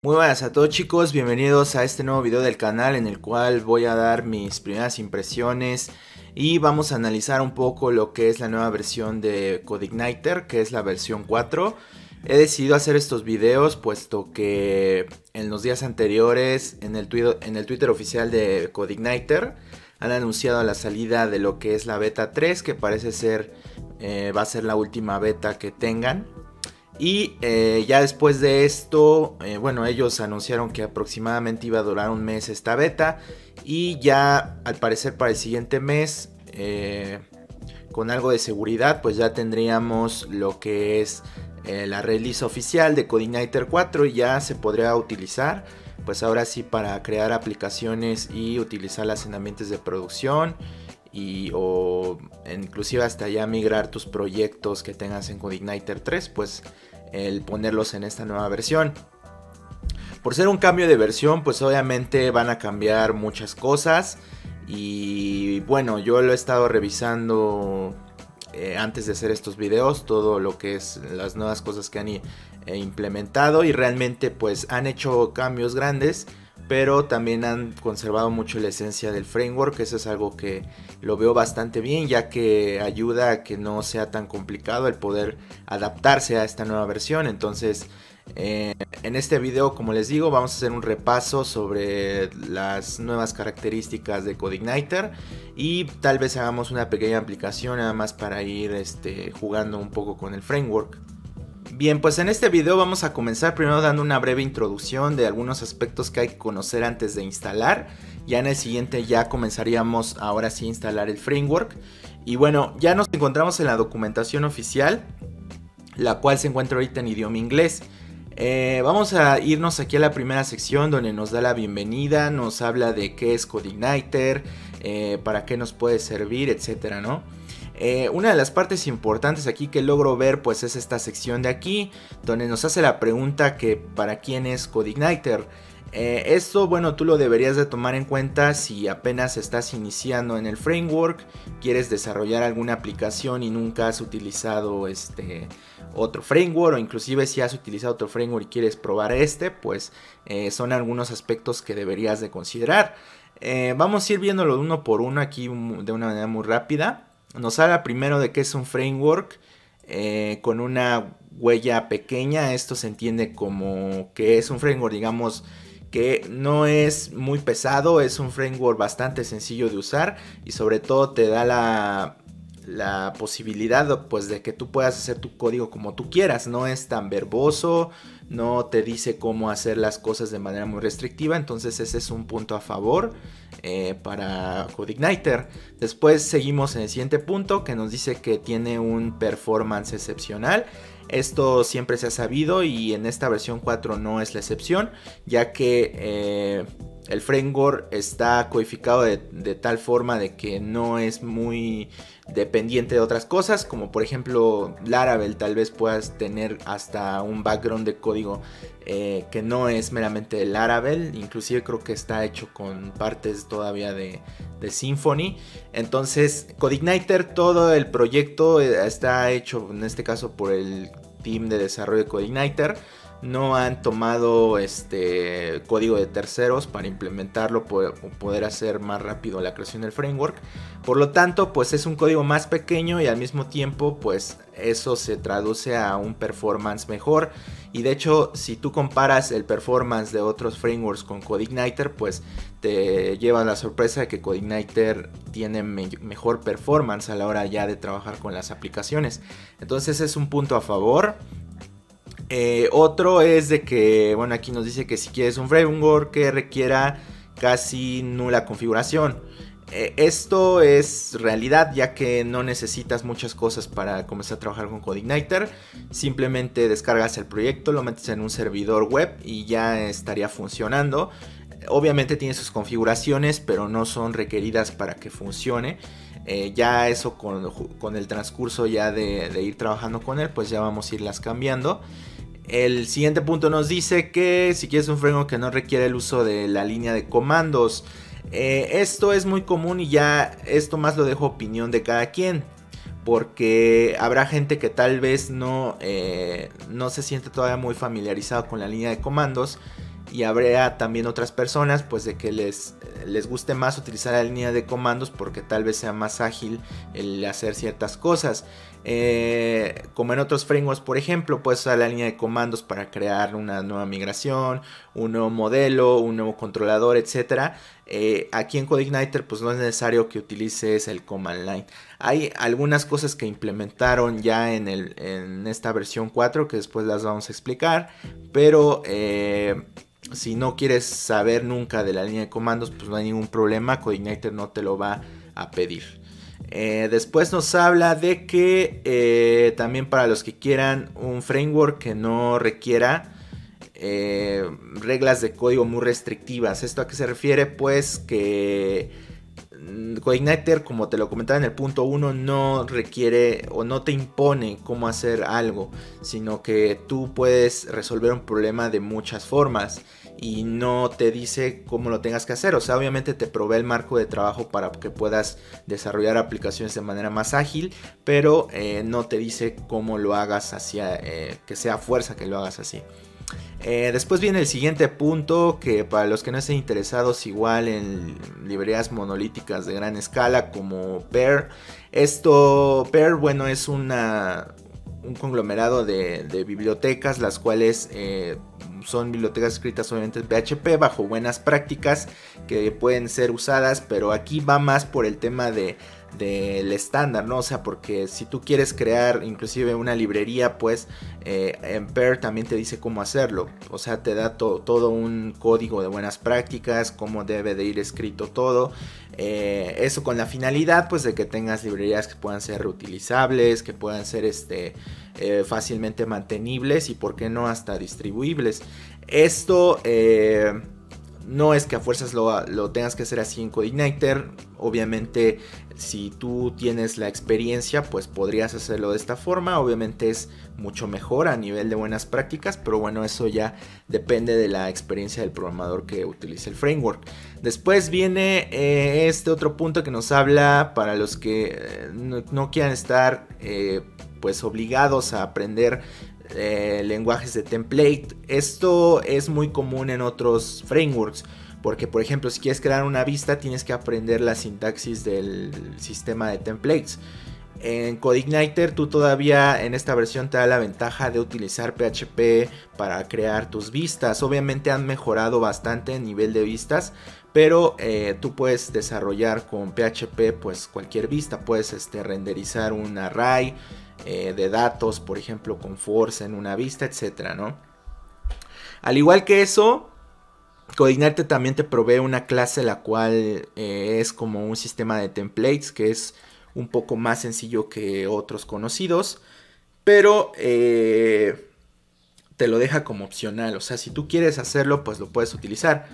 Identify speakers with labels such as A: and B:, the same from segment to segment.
A: Muy buenas a todos chicos, bienvenidos a este nuevo video del canal en el cual voy a dar mis primeras impresiones y vamos a analizar un poco lo que es la nueva versión de CodeIgniter, que es la versión 4. He decidido hacer estos videos puesto que en los días anteriores en el Twitter oficial de CodeIgniter han anunciado la salida de lo que es la beta 3, que parece ser va a ser la última beta que tengan. Y ya después de esto, bueno, ellos anunciaron que aproximadamente iba a durar un mes esta beta. Y ya al parecer para el siguiente mes, con algo de seguridad, pues ya tendríamos lo que es la release oficial de CodeIgniter 4. Y ya se podría utilizar, pues ahora sí, para crear aplicaciones y utilizarlas en ambientes de producción. O inclusive hasta ya migrar tus proyectos que tengas en CodeIgniter 3, pues el ponerlos en esta nueva versión. Por ser un cambio de versión, pues obviamente van a cambiar muchas cosas. Y bueno, yo lo he estado revisando antes de hacer estos videos, todo lo que es las nuevas cosas que han implementado, y realmente pues han hecho cambios grandes, pero también han conservado mucho la esencia del framework. Eso es algo que lo veo bastante bien, ya que ayuda a que no sea tan complicado el poder adaptarse a esta nueva versión. Entonces en este video, como les digo, vamos a hacer un repaso sobre las nuevas características de CodeIgniter y tal vez hagamos una pequeña aplicación nada más para ir jugando un poco con el framework. Bien, pues en este video vamos a comenzar primero dando una breve introducción de algunos aspectos que hay que conocer antes de instalar. Ya en el siguiente ya comenzaríamos ahora sí a instalar el framework. Y bueno, ya nos encontramos en la documentación oficial, la cual se encuentra ahorita en idioma inglés. Vamos a irnos aquí a la primera sección donde nos da la bienvenida, nos habla de qué es CodeIgniter, para qué nos puede servir, etcétera, ¿no? Una de las partes importantes aquí que logro ver pues es esta sección de aquí, donde nos hace la pregunta que para quién es CodeIgniter. Esto, bueno, tú lo deberías de tomar en cuenta si apenas estás iniciando en el framework, quieres desarrollar alguna aplicación y nunca has utilizado otro framework, o inclusive si has utilizado otro framework y quieres probar pues son algunos aspectos que deberías de considerar. Vamos a ir viéndolo uno por uno aquí de una manera muy rápida. Nos habla primero de que es un framework con una huella pequeña. Esto se entiende como que es un framework, digamos, que no es muy pesado, es un framework bastante sencillo de usar y sobre todo te da la posibilidad pues de que tú puedas hacer tu código como tú quieras. No es tan verboso, no te dice cómo hacer las cosas de manera muy restrictiva, entonces ese es un punto a favor para CodeIgniter. Después seguimos en el siguiente punto, que nos dice que tiene un performance excepcional. Esto siempre se ha sabido y en esta versión 4 no es la excepción, ya que el framework está codificado de tal forma de que no es muy dependiente de otras cosas, como por ejemplo Laravel. Tal vez puedas tener hasta un background de código que no es meramente de Laravel, inclusive creo que está hecho con partes todavía de Symfony. Entonces CodeIgniter, todo el proyecto está hecho en este caso por el team de desarrollo de CodeIgniter. No han tomado código de terceros para implementarlo, poder hacer más rápido la creación del framework. Por lo tanto, pues es un código más pequeño y al mismo tiempo pues eso se traduce a un performance mejor. Y de hecho, si tú comparas el performance de otros frameworks con CodeIgniter, pues te lleva la sorpresa de que CodeIgniter tiene mejor performance a la hora ya de trabajar con las aplicaciones. Entonces es un punto a favor. Otro es de que, bueno, aquí nos dice que si quieres un framework que requiera casi nula configuración. Esto es realidad, ya que no necesitas muchas cosas para comenzar a trabajar con CodeIgniter. Simplemente descargas el proyecto, lo metes en un servidor web y ya estaría funcionando. Obviamente tiene sus configuraciones, pero no son requeridas para que funcione. Ya eso con el transcurso ya de ir trabajando con él, pues ya vamos a irlas cambiando. El siguiente punto nos dice que si quieres un framework que no requiere el uso de la línea de comandos, esto es muy común y ya esto más lo dejo opinión de cada quien, porque habrá gente que tal vez no se siente todavía muy familiarizado con la línea de comandos y habrá también otras personas pues de que les guste más utilizar la línea de comandos porque tal vez sea más ágil el hacer ciertas cosas. Como en otros frameworks, por ejemplo, puedes usar la línea de comandos para crear una nueva migración, un nuevo modelo, un nuevo controlador, etcétera. Aquí en CodeIgniter pues no es necesario que utilices el command line. Hay algunas cosas que implementaron ya en esta versión 4 que después las vamos a explicar, pero si no quieres saber nunca de la línea de comandos, pues no hay ningún problema, CodeIgniter no te lo va a pedir. Después nos habla de que también para los que quieran un framework que no requiera reglas de código muy restrictivas. ¿Esto a qué se refiere? Pues que CodeIgniter, como te lo comentaba en el punto 1, no requiere o no te impone cómo hacer algo, sino que tú puedes resolver un problema de muchas formas y no te dice cómo lo tengas que hacer. O sea, obviamente te provee el marco de trabajo para que puedas desarrollar aplicaciones de manera más ágil, pero no te dice cómo lo hagas que sea fuerza que lo hagas así. Después viene el siguiente punto, que para los que no estén interesados igual en librerías monolíticas de gran escala como Pear, Pear, bueno, es un conglomerado de bibliotecas, las cuales son bibliotecas escritas obviamente en PHP bajo buenas prácticas que pueden ser usadas, pero aquí va más por el tema del estándar, ¿no? O sea, porque si tú quieres crear inclusive una librería, pues en Pear también te dice cómo hacerlo. O sea, te da todo un código de buenas prácticas, cómo debe de ir escrito todo. Eso con la finalidad pues de que tengas librerías que puedan ser reutilizables, que puedan ser fácilmente mantenibles y por qué no hasta distribuibles. Esto no es que a fuerzas lo tengas que hacer así en CodeIgniter. Obviamente si tú tienes la experiencia pues podrías hacerlo de esta forma. Obviamente es mucho mejor a nivel de buenas prácticas, pero bueno, eso ya depende de la experiencia del programador que utilice el framework. Después viene este otro punto que nos habla para los que no quieran estar pues obligados a aprender lenguajes de template. Esto es muy común en otros frameworks, porque por ejemplo si quieres crear una vista tienes que aprender la sintaxis del sistema de templates. En CodeIgniter tú todavía en esta versión te da la ventaja de utilizar PHP para crear tus vistas. Obviamente han mejorado bastante el nivel de vistas, pero tú puedes desarrollar con PHP pues cualquier vista. Puedes renderizar un array de datos, por ejemplo con force en una vista, etcétera, ¿no? Al igual que eso, CodeIgniter también te provee una clase la cual es como un sistema de templates que es un poco más sencillo que otros conocidos, pero te lo deja como opcional. O sea, si tú quieres hacerlo pues lo puedes utilizar.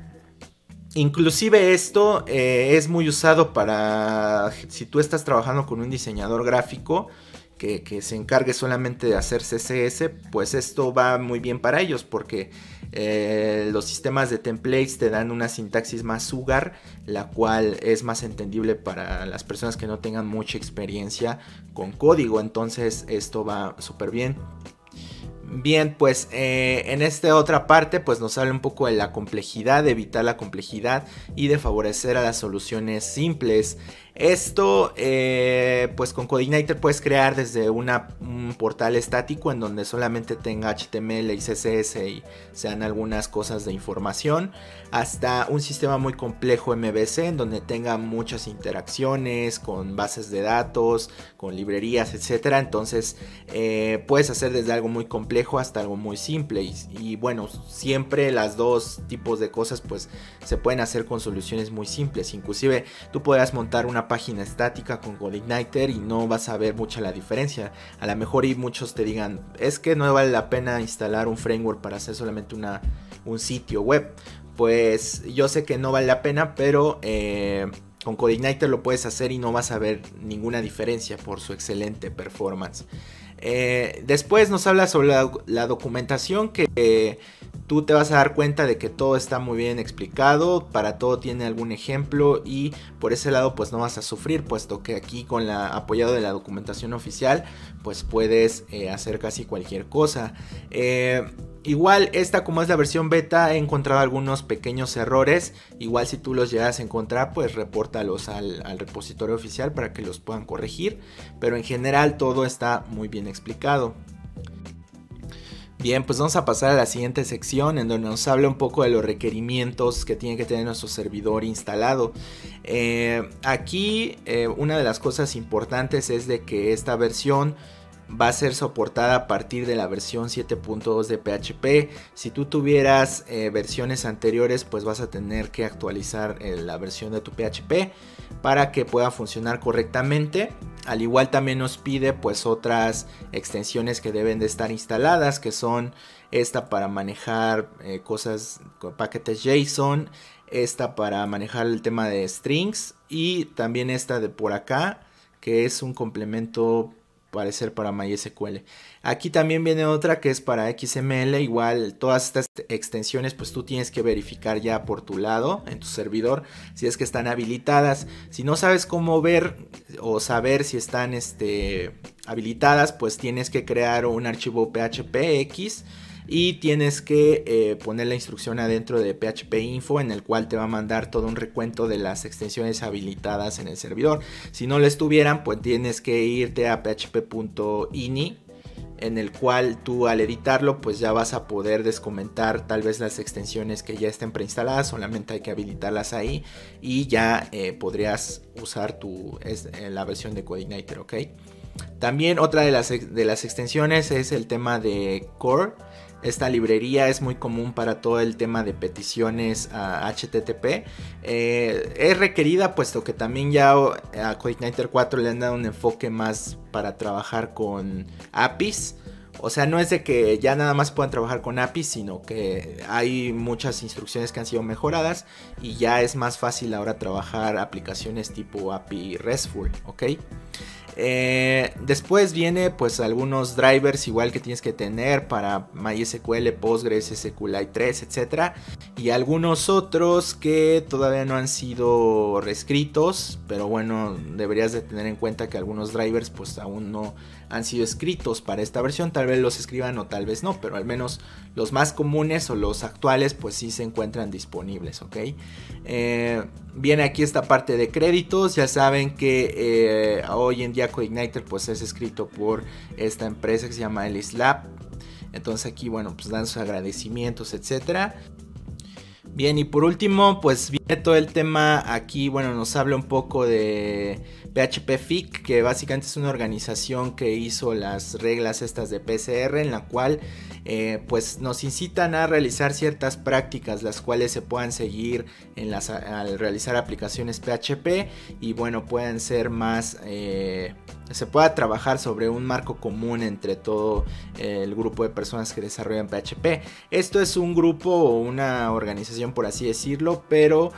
A: Inclusive esto es muy usado para si tú estás trabajando con un diseñador gráfico que se encargue solamente de hacer CSS, pues esto va muy bien para ellos porque los sistemas de templates te dan una sintaxis más sugar, la cual es más entendible para las personas que no tengan mucha experiencia con código. Entonces esto va súper bien. Bien, pues en esta otra parte pues nos habla un poco de la complejidad, de evitar la complejidad y de favorecer a las soluciones simples. Esto pues con CodeIgniter puedes crear desde un portal estático en donde solamente tenga HTML y CSS y sean algunas cosas de información, hasta un sistema muy complejo MVC en donde tenga muchas interacciones con bases de datos, con librerías, etcétera. Entonces puedes hacer desde algo muy complejo hasta algo muy simple y bueno, siempre las dos tipos de cosas pues se pueden hacer con soluciones muy simples. Inclusive tú podrás montar una página estática con CodeIgniter y no vas a ver mucha la diferencia. A lo mejor y muchos te digan, es que no vale la pena instalar un framework para hacer solamente un sitio web. Pues yo sé que no vale la pena, pero con CodeIgniter lo puedes hacer y no vas a ver ninguna diferencia por su excelente performance. Después nos habla sobre la documentación, que tú te vas a dar cuenta de que todo está muy bien explicado, para todo tiene algún ejemplo y por ese lado pues no vas a sufrir, puesto que aquí con apoyado de la documentación oficial pues puedes hacer casi cualquier cosa. Igual esta, como es la versión beta, he encontrado algunos pequeños errores. Igual si tú los llegas a encontrar, pues repórtalos al repositorio oficial para que los puedan corregir. Pero en general todo está muy bien explicado. Bien, pues vamos a pasar a la siguiente sección en donde nos habla un poco de los requerimientos que tiene que tener nuestro servidor instalado. Aquí una de las cosas importantes es de que esta versión va a ser soportada a partir de la versión 7.2 de PHP. Si tú tuvieras versiones anteriores, pues vas a tener que actualizar la versión de tu PHP para que pueda funcionar correctamente. Al igual también nos pide pues otras extensiones que deben de estar instaladas, que son esta para manejar cosas con paquetes JSON, esta para manejar el tema de strings y también esta de por acá, que es un complemento parecer para MySQL. Aquí también viene otra que es para XML. Igual todas estas extensiones pues tú tienes que verificar ya por tu lado en tu servidor si es que están habilitadas. Si no sabes cómo ver o saber si están habilitadas, pues tienes que crear un archivo PHPX y tienes que poner la instrucción adentro de PHP Info, en el cual te va a mandar todo un recuento de las extensiones habilitadas en el servidor. Si no lo estuvieran, pues tienes que irte a php.ini, en el cual tú al editarlo pues ya vas a poder descomentar tal vez las extensiones que ya estén preinstaladas. Solamente hay que habilitarlas ahí y ya podrías usar la versión de Codeigniter, ¿ok? También otra de las extensiones es el tema de Core. Esta librería es muy común para todo el tema de peticiones a HTTP. Es requerida puesto que también ya a Codeigniter 4 le han dado un enfoque más para trabajar con APIs. O sea, no es de que ya nada más puedan trabajar con APIs, sino que hay muchas instrucciones que han sido mejoradas y ya es más fácil ahora trabajar aplicaciones tipo API RESTful, ¿ok? Después viene pues algunos drivers igual que tienes que tener para MySQL, Postgres, SQLite 3, etc. Y algunos otros que todavía no han sido reescritos, pero bueno, deberías de tener en cuenta que algunos drivers pues aún no han sido escritos para esta versión. Tal vez los escriban o tal vez no, pero al menos los más comunes o los actuales pues sí se encuentran disponibles, ¿ok? Viene aquí esta parte de créditos. Ya saben que hoy en día Codeigniter pues es escrito por esta empresa que se llama LSLab. Entonces aquí bueno pues dan sus agradecimientos, etcétera. Bien, y por último pues viene todo el tema aquí. Bueno, nos habla un poco de PHPFIC, que básicamente es una organización que hizo las reglas estas de PCR, en la cual pues nos incitan a realizar ciertas prácticas las cuales se puedan seguir al realizar aplicaciones PHP y bueno, pueden ser más se pueda trabajar sobre un marco común entre todo el grupo de personas que desarrollan PHP. Esto es un grupo o una organización, por así decirlo, pero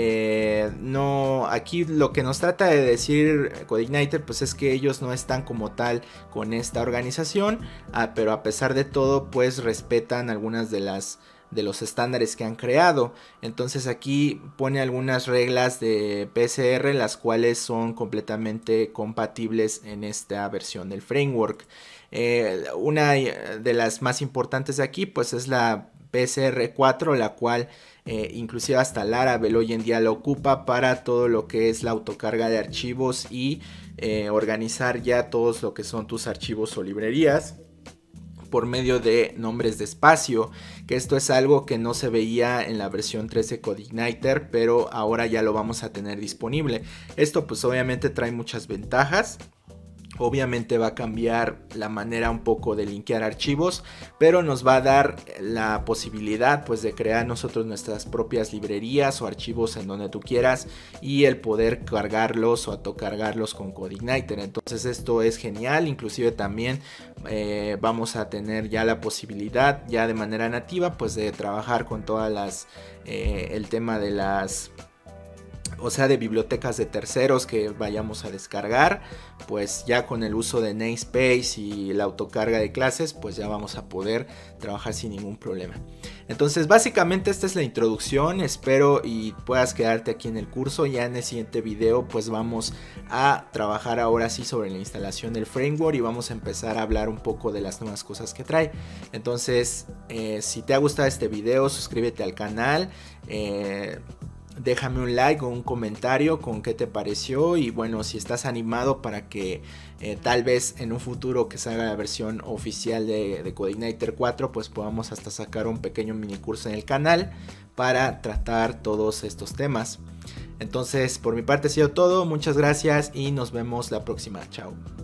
A: no, aquí lo que nos trata de decir Codeigniter pues es que ellos no están como tal con esta organización, pero a pesar de todo pues respetan algunas de los estándares que han creado. Entonces aquí pone algunas reglas de PCR, las cuales son completamente compatibles en esta versión del framework. Una de las más importantes de aquí pues es la PCR 4, la cual inclusive hasta Laravel hoy en día lo ocupa para todo lo que es la autocarga de archivos y organizar ya todos lo que son tus archivos o librerías por medio de nombres de espacio, que esto es algo que no se veía en la versión 3 de Codeigniter, pero ahora ya lo vamos a tener disponible. Esto pues obviamente trae muchas ventajas. Obviamente va a cambiar la manera un poco de linkear archivos, pero nos va a dar la posibilidad pues de crear nosotros nuestras propias librerías o archivos en donde tú quieras y el poder cargarlos o autocargarlos con Codeigniter. Entonces esto es genial. Inclusive también vamos a tener ya la posibilidad ya de manera nativa pues de trabajar con todas las el tema de las o sea de bibliotecas de terceros que vayamos a descargar, pues ya con el uso de namespace y la autocarga de clases, pues ya vamos a poder trabajar sin ningún problema. Entonces básicamente esta es la introducción, espero y puedas quedarte aquí en el curso. Ya en el siguiente video pues vamos a trabajar ahora sí sobre la instalación del framework y vamos a empezar a hablar un poco de las nuevas cosas que trae. Entonces si te ha gustado este video, suscríbete al canal, déjame un like o un comentario con qué te pareció y bueno, si estás animado para que tal vez en un futuro que salga la versión oficial de CodeIgniter 4 pues podamos hasta sacar un pequeño mini curso en el canal para tratar todos estos temas. Entonces por mi parte ha sido todo, muchas gracias y nos vemos la próxima, chao.